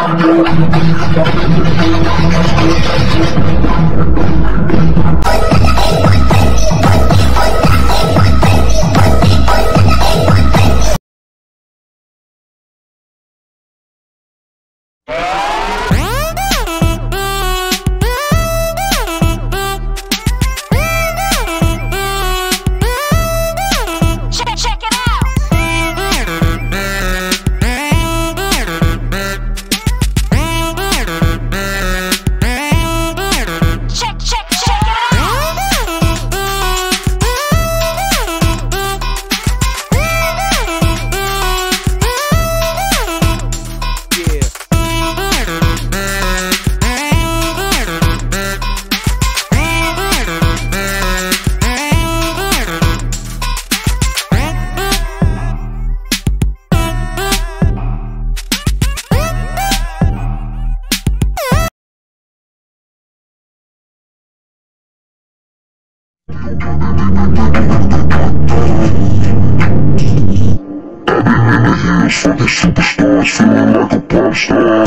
For the superstars, feeling like a pop star.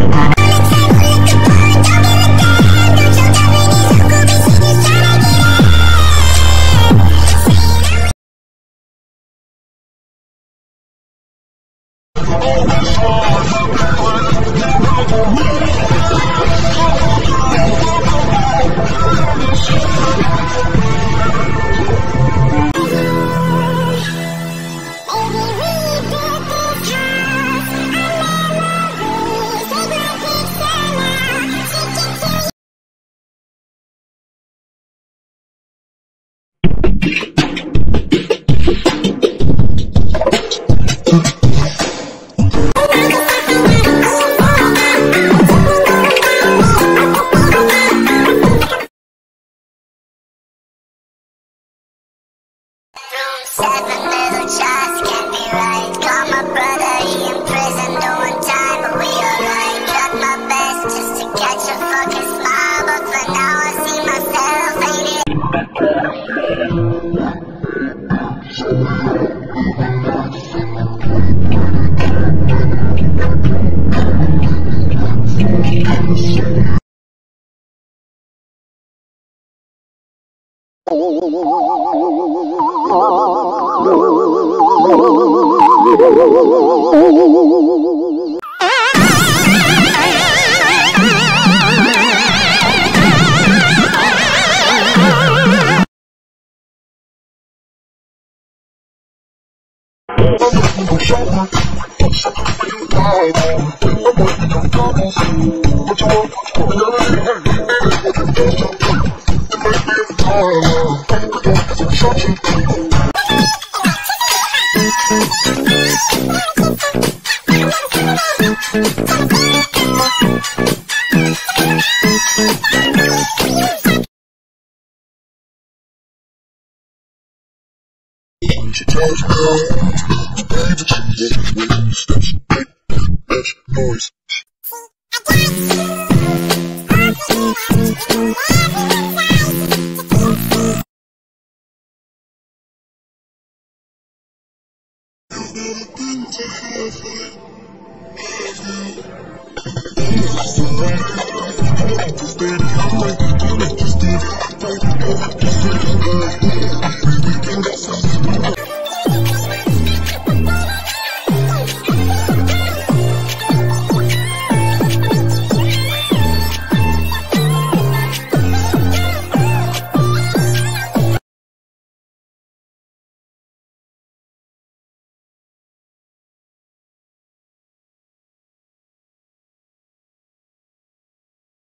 Seven little jobs can't be right. Call my brother, he in prison doing time, but we alright. Got my best just to catch a fucking smile, but for now I see myself fading. She tells me that she ways that she make that noise. Have you